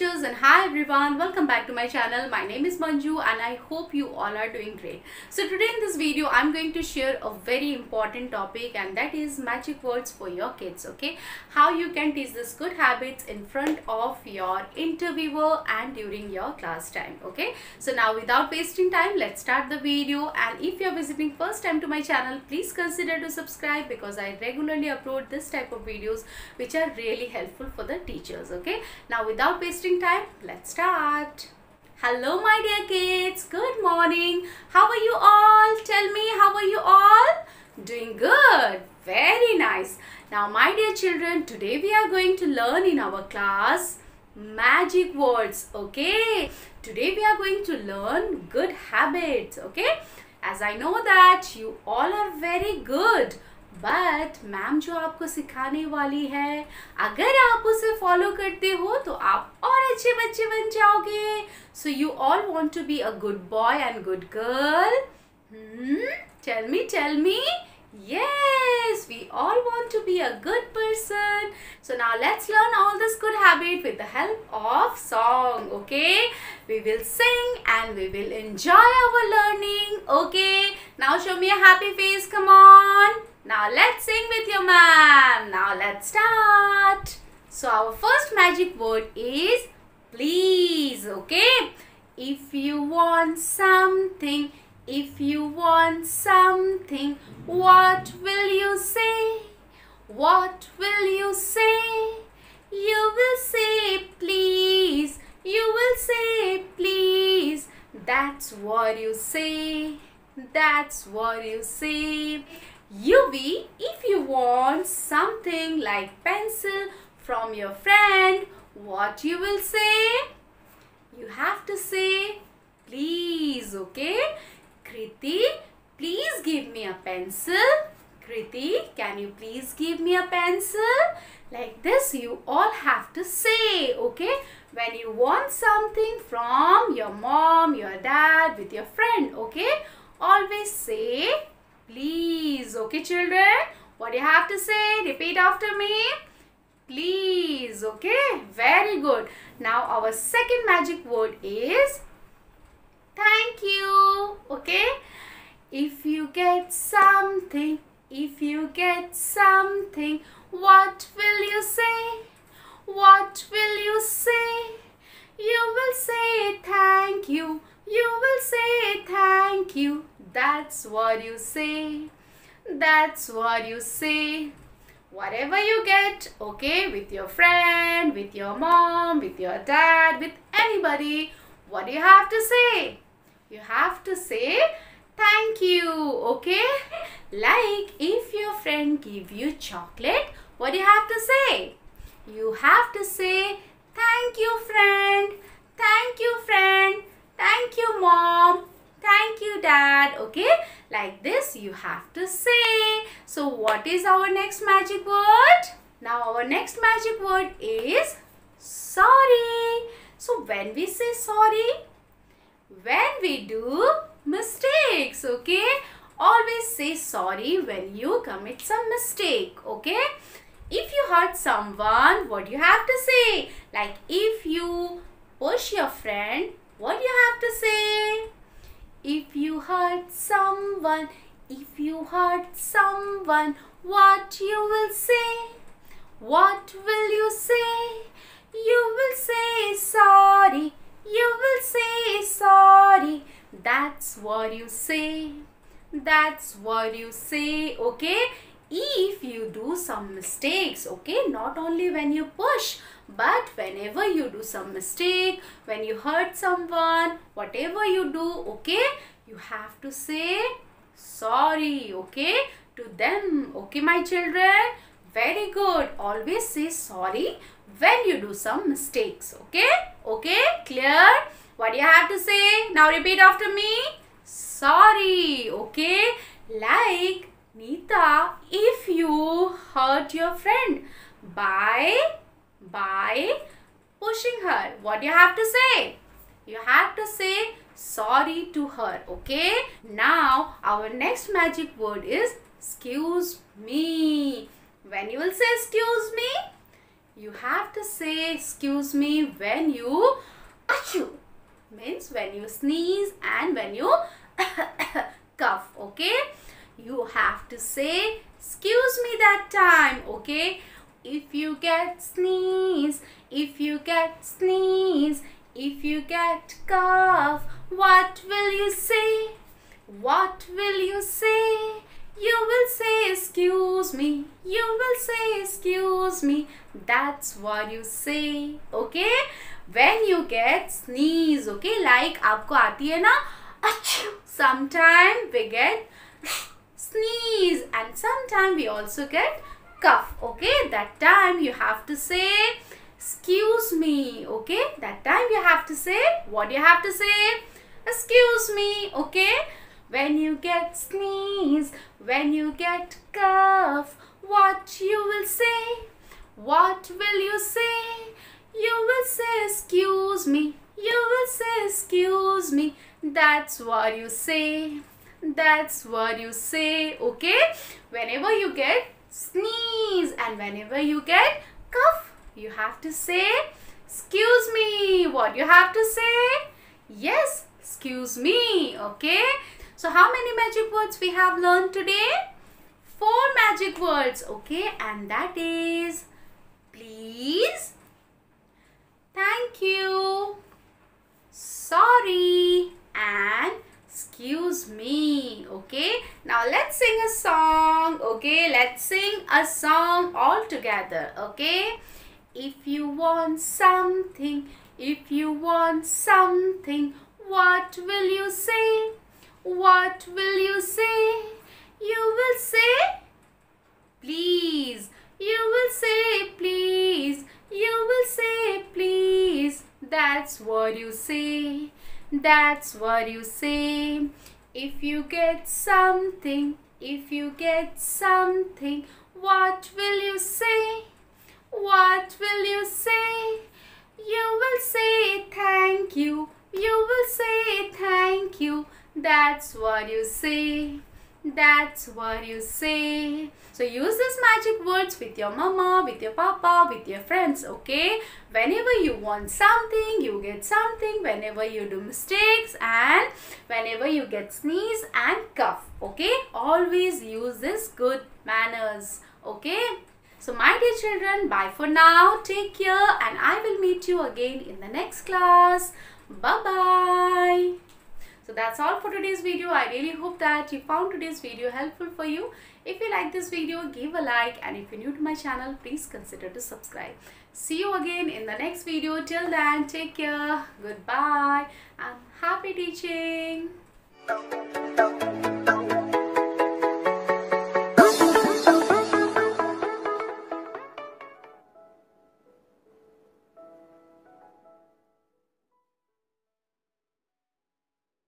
teachers, and hi everyone, welcome back to my channel. My name is Manju and I hope you all are doing great. So today in this video I'm going to share a very important topic, and that is magic words for your kids. Okay, how you can teach this good habits in front of your interviewer and during your class time. Okay, so now without wasting time, let's start the video. And if you're visiting first time to my channel, please consider to subscribe because I regularly upload this type of videos which are really helpful for the teachers. Okay, now without wasting time, let's start. Hello my dear kids, good morning. How are you all? Tell me, how are you all? Doing good, very nice. Now my dear children, today we are going to learn in our class magic words. Okay, today we are going to learn good habits. Okay, as I know that you all are very good, but ma'am जो आपको सिखाने वाली है, अगर आप उसे follow करते हो तो आप और अच्छे बच्चे बन जाओगे. So you all want to be a good boy and good girl. Tell me. Yes, we all want to be a good person. So now let's learn all this good habit with the help of song. Okay, we will sing and we will enjoy our learning. Okay, now show me a happy face. Come on. Now let's sing with your ma'am. Now let's start. So our first magic word is please. Okay, if you want something, what will you say? What will you say? You will say please. You will say please. That's what you say. That's what you say. UV, if you want something like pencil from your friend, what you will say? You have to say please. Okay, Kriti, please give me a pencil. Kriti, can you please give me a pencil? Like this you all have to say. Okay, when you want something from your mom, your dad, with your friend, okay, always say please. Okay children, what do you have to say? Repeat after me. Please. Okay, very good. Now our second magic word is thank you. Okay, if you get something, what will you say? What will you say? You will say thank you. You will say thank you. That's what you say. That's what you say. Whatever you get, okay, with your friend, with your mom, with your dad, with anybody, what do you have to say? You have to say thank you. Okay, like if your friend give you chocolate, what do you have to say? You have to say thank you friend. Thank you friend. Thank you mom. Thank you dad. Okay, like this you have to say. So what is our next magic word? Now our next magic word is sorry. So when we say sorry, when we do mistakes, okay, always say sorry when you commit some mistake. Okay, if you hurt someone, what do you have to say? Like if you push your friend, what do you have to say? If you hurt someone, what you will say? What will you say? You will say sorry. You will say sorry. That's what you say. That's what you say. Okay, if you do some mistakes, okay, not only when you push, but whenever you do some mistake, when you hurt someone, whatever you do, okay, you have to say sorry, okay, to them. Okay my children, very good. Always say sorry when you do some mistakes. Okay, clear? What do you have to say? Now repeat after me. Sorry. Okay, like Neeta, if you hurt your friend by pushing her, what do you have to say? You have to say sorry to her. Okay, now our next magic word is excuse me. When you will say excuse me, You have to say excuse me when you achoo, means when you sneeze and when you cough, okay? You have to say excuse me that time, okay? If you get sneeze, if you get sneeze, if you get cough, what will you say? What will you say? You will say excuse me. You will say excuse me. That's what you say, okay? When you get sneeze, okay? Like आपको आती है ना achoo. Sometimes we get sneeze and sometimes we also get cough, okay? That time you have to say excuse me, okay? That time you have to say, what do you have to say? Excuse me, okay? When you get sneeze, when you get cough, what you will say? What will you say? You will say excuse me. You will say excuse me. That's what you say. That's what you say, okay? Whenever you get sneeze and whenever you get cough, you have to say excuse me. What you have to say? Yes, excuse me, okay? So how many magic words we have learned today? 4 magic words, okay? And that is please, thank you, sorry, and excuse me, okay? Now let's sing a song, okay? Let's sing a song all together, okay? If you want something, if you want something, what will you say? What will you say? You will say please. You will say please. You will say please. That's what you say. That's what you say. If you get something, if you get something, what will you say? What will you say? You will say thank you. You will say thank you. That's what you say. That's what you say. So use these magic words with your mama, with your papa, with your friends, okay? Whenever you want something, you get something. Whenever you do mistakes and whenever you get sneeze and cough, okay? Always use this good manners, okay? So my dear children, bye for now. Take care and I will meet you again in the next class. Bye-bye. So that's all for today's video. I really hope that you found today's video helpful for you. If you like this video, give a like, and if you're new to my channel, please consider to subscribe. See you again in the next video. Till then, take care, goodbye, and happy teaching.